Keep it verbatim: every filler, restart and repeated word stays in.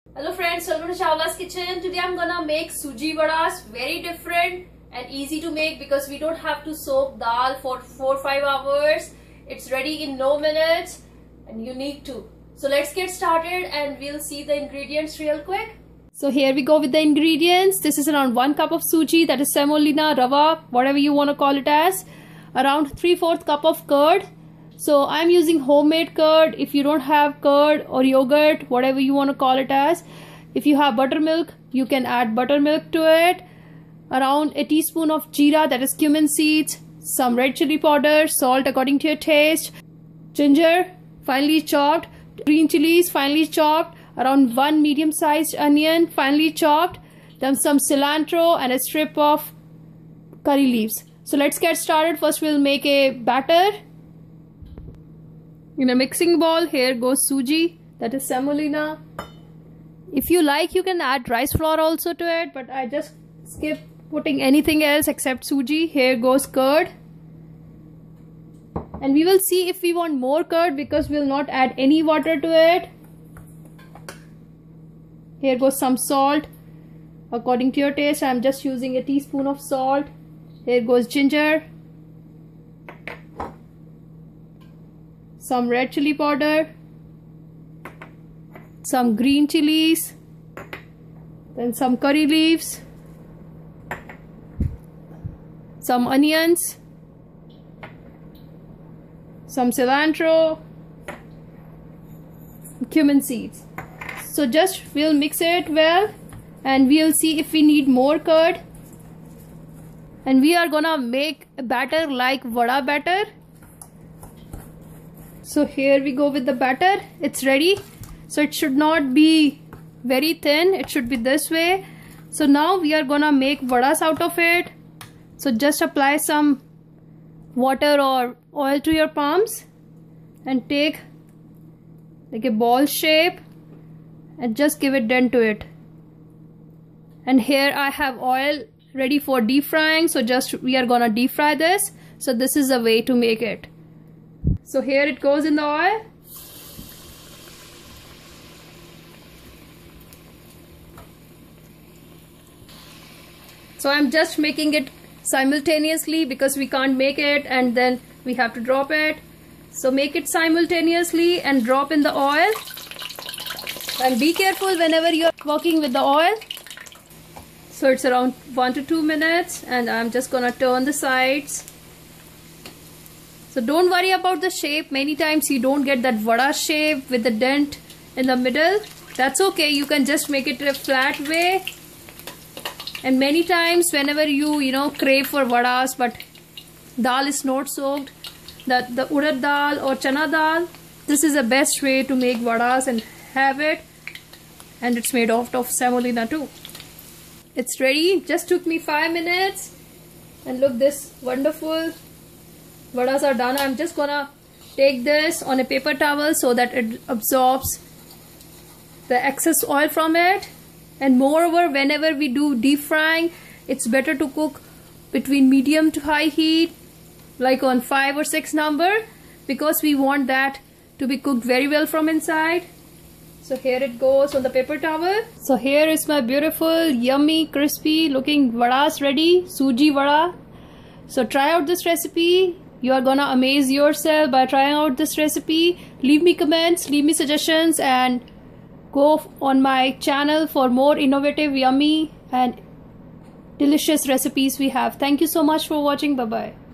Hello friends, welcome to Chawla's Kitchen. Today I'm gonna make suji vadas. Very different and easy to make because we don't have to soak dal for four to five hours. It's ready in no minutes and unique too. So let's get started and we'll see the ingredients real quick. So here we go with the ingredients. This is around one cup of suji, that is semolina, rava, whatever you want to call it as. Around three fourths cup of curd. So I'm using homemade curd. If you don't have curd or yogurt, whatever you want to call it as. If you have buttermilk, you can add buttermilk to it. Around a teaspoon of jeera, that is cumin seeds. Some red chili powder, salt according to your taste. Ginger, finely chopped. Green chilies, finely chopped. Around one medium sized onion, finely chopped. Then some cilantro and a strip of curry leaves. So let's get started. First we'll make a batter. In a mixing bowl, here goes suji, that is semolina. If you like, you can add rice flour also to it, but I just skip putting anything else except suji. Here goes curd. And we will see if we want more curd because we'll not add any water to it. Here goes some salt. According to your taste, I'm just using a teaspoon of salt. Here goes ginger. Some red chili powder, some green chilies, then some curry leaves, some onions, some cilantro, cumin seeds. So just we'll mix it well and we'll see if we need more curd. And we are gonna make a batter like vada batter. So here we go with the batter. It's ready. So it should not be very thin. It should be this way. So now we are gonna make vadas out of it. So just apply some water or oil to your palms and take like a ball shape and just give a dent to it. And here I have oil ready for deep frying. So just we are gonna deep fry this. So this is the way to make it. So here it goes in the oil. So I'm just making it simultaneously because we can't make it and then we have to drop it. So make it simultaneously and drop in the oil. And be careful whenever you're working with the oil. So it's around one to two minutes and I'm just gonna turn the sides. So don't worry about the shape. Many times you don't get that vada shape with the dent in the middle. That's okay. You can just make it a flat way. And many times whenever you, you know, crave for vadas but dal is not soaked, that the urad dal or chana dal, this is the best way to make vadas and have it. And it's made out of semolina too. It's ready. Just took me five minutes. And look, this wonderful vadas are done. I'm just gonna take this on a paper towel so that it absorbs the excess oil from it. And moreover, whenever we do deep frying, it's better to cook between medium to high heat, like on five or six number, because we want that to be cooked very well from inside. So here it goes on the paper towel. So here is my beautiful, yummy, crispy looking vadas ready, suji vada. So try out this recipe. You are gonna amaze yourself by trying out this recipe. Leave me comments, leave me suggestions and go on my channel for more innovative, yummy and delicious recipes we have. Thank you so much for watching. Bye bye.